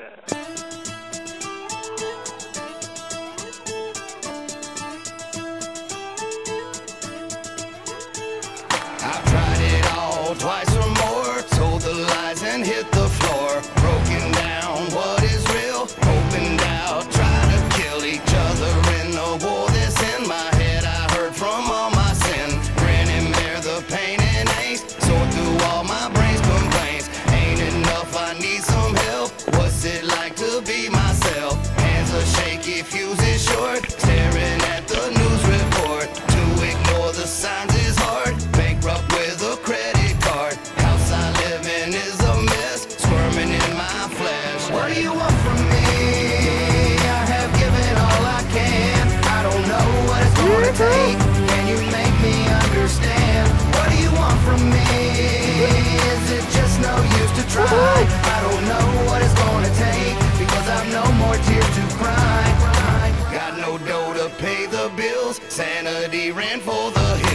I've tried it all, twice or more, told the lies and hit the floor, broken down what is real, opened out, try to kill each other in the war that's in my head. I heard from all my sin, grin and bear the pain and angst, sort through all my brain's complaints. Ain't enough, I need some help. What's it like to be myself? Hands are shaky, fuse is short, staring at the news report. To ignore the signs is hard, bankrupt with a credit card. House I live in is a mess, squirming in my flesh. What do you want from me? I have given all I can. I don't know what it's gonna take. Can you make me understand? What do you want from me? Is it just no use to try? I don't know what it's gonna take, because I've no more tears to cry. Got no dough to pay the bills, sanity ran for the hills.